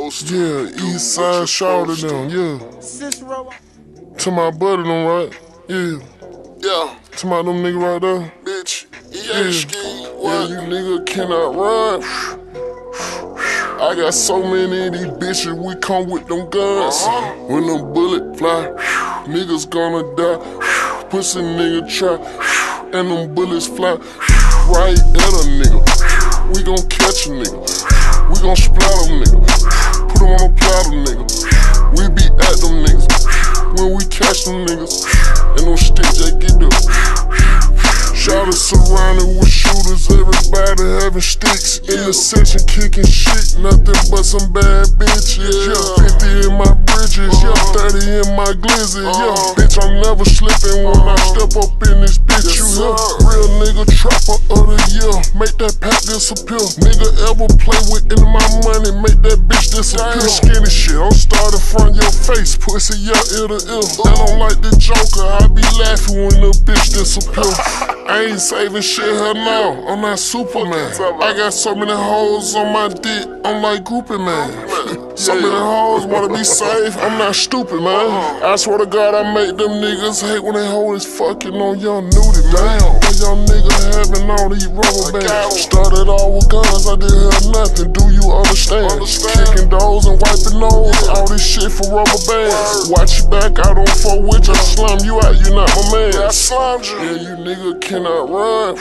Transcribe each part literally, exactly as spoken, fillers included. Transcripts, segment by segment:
coast. Yeah, east side shorter them, yeah. To my buddy them, right? Yeah. Yeah. To my them nigga right there. Bitch, he Yeah. ain't ski. Yeah, What? you nigga cannot run. I got so many of these bitches, we come with them guns. Uh-huh. When them bullets fly, niggas gonna die. Pussy nigga try, and them bullets fly right at a nigga. We gon' catch a nigga. We gon' splatter a nigga. Put them on a platter, nigga. We be at them niggas. When we catch them niggas, and them sticks they get up. Shotters surrounded with shooters, everybody having sticks. In the section kicking shit, nothing but some bad bitches. Yeah, fifty in my bridges, yeah, thirty in my glizzy. Yeah, bitch, I'm never slipping when I step up in this bitch. You hear? Real nigga trapper of the year, make that pack disappear. Nigga ever play with any of my money, make that bitch disappear. Skinny shit, I'm starting from your face, pussy, yeah, ear to ear. I don't like the Joker, I be laughing when the bitch disappear. I ain't saving shit, hell no, I'm not Superman. I got so many hoes on my dick, I'm like groupie man. So many hoes wanna be safe, I'm not stupid, man. I swear to God, I make them niggas hate when they hoes fucking on young Nudy, man. That young nigga having all these rubber bands. Started all with guns, I didn't have nothing, do you understand? Kicking doors and wiping nose, all this shit for rubber bands. Watch your back, I don't fuck with you, I slum you out, you not my man. I slimed you. Yeah, you nigga cannot run.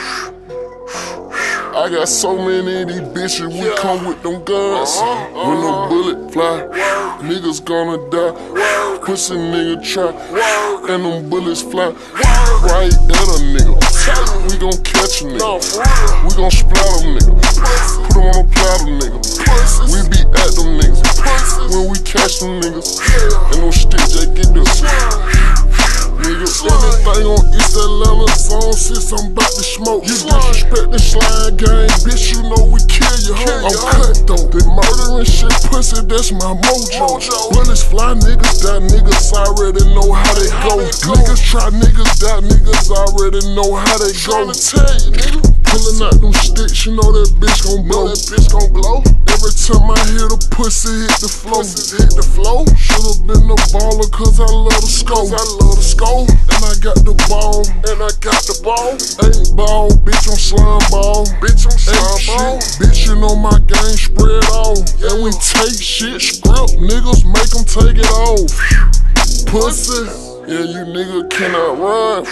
I got so many of these bitches, we Yeah. come with them guns. Uh-huh, uh-huh. When them bullets fly, Word. niggas gonna die. Word. Pussy nigga try, Word. and them bullets fly Word. right at a nigga. Tell you. We gon' catch a nigga. No, for real. We gon' splatter a nigga. Pussy. Put them on a platter, nigga. Pussies. We be at them niggas. Pussies. When we catch them niggas, Yeah. and them sticks they get them. Nigga, anything on East Atlanta zone, since I'm about to smoke. You disrespect the slime gang, bitch, you know we kill you, ho. I'm cut though, they murdering shit, pussy, that's my mojo. Bullets fly, niggas die, niggas already know how they go. Niggas try, niggas die, niggas already know how they go. Tryna tell you, nigga. Pulling out them sticks, you know that bitch gon' blow. That bitch gon' blow. Every time I hear the pussy hit the flow, Pussies hit the flow. should've been a baller, cause I love the scope. Cause I love the scope. And I got the ball. And I got the ball. Ain't ball, bitch, I'm slime ball. Bitch, I'm Ain't slime ball. shit, bitch, you know my game spread off. And we take shit, script, niggas make them take it off. Pussy, yeah, you nigga cannot run.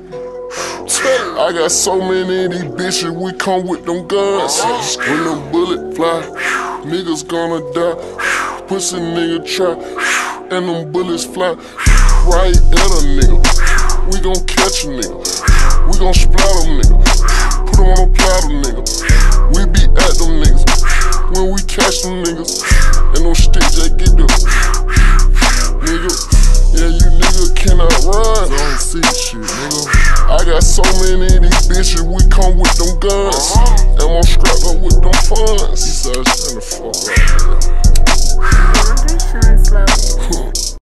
I got so many of these bitches, we come with them guns. When them bullets fly, niggas gonna die. Pussy nigga try, and them bullets fly right at a nigga. We gon' catch a nigga. We gon' splatter a nigga. Put them on a platter, nigga. We be at them niggas. When we catch them niggas, and them sticks they get them. Nigga, yeah, you nigga cannot run. Don't see shit, nigga. I got so many of these bitches, we come with them guns. And I'm strapped up with them funds. He said, shut the fuck up. Shine slow.